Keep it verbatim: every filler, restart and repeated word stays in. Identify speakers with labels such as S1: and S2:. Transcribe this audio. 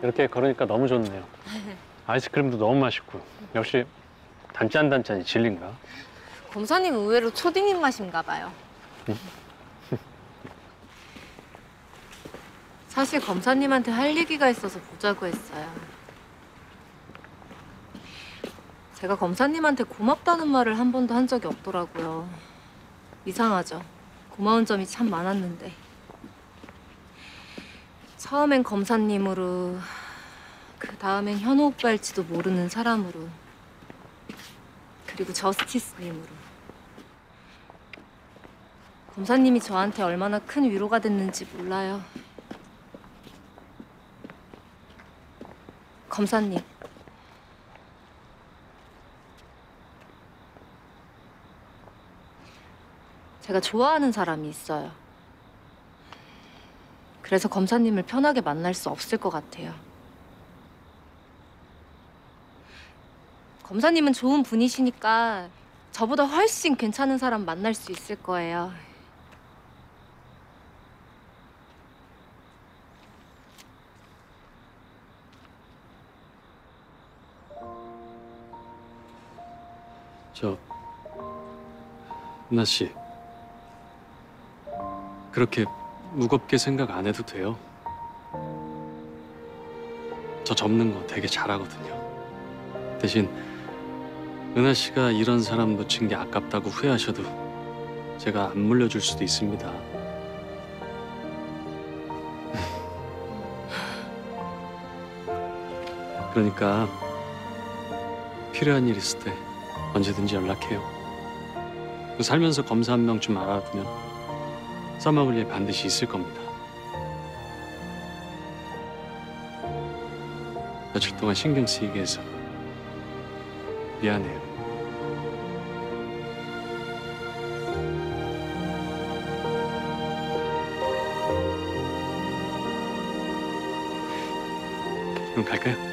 S1: 이렇게 걸으니까 너무 좋네요. 아이스크림도 너무 맛있고. 역시 단짠단짠이 진리인가?
S2: 검사님 의외로 초딩 입맛인가 봐요. 사실 검사님한테 할 얘기가 있어서 보자고 했어요. 제가 검사님한테 고맙다는 말을 한 번도 한 적이 없더라고요. 이상하죠. 고마운 점이 참 많았는데. 처음엔 검사님으로, 그 다음엔 현우 오빠일지도 모르는 사람으로, 그리고 저스티스님으로. 검사님이 저한테 얼마나 큰 위로가 됐는지 몰라요. 검사님. 제가 좋아하는 사람이 있어요. 그래서 검사님을 편하게 만날 수 없을 것 같아요. 검사님은 좋은 분이시니까 저보다 훨씬 괜찮은 사람 만날 수 있을 거예요.
S1: 저, 은하 씨. 그렇게 무겁게 생각 안 해도 돼요. 저 접는 거 되게 잘하거든요. 대신 은하 씨가 이런 사람 놓친 게 아깝다고 후회하셔도 제가 안 물려줄 수도 있습니다. 그러니까 필요한 일 있을 때 언제든지 연락해요. 살면서 검사 한 명쯤 알아두면 써먹을 일 반드시 있을 겁니다. 며칠 동안 신경 쓰이게 해서 미안해요. 그럼 갈까요?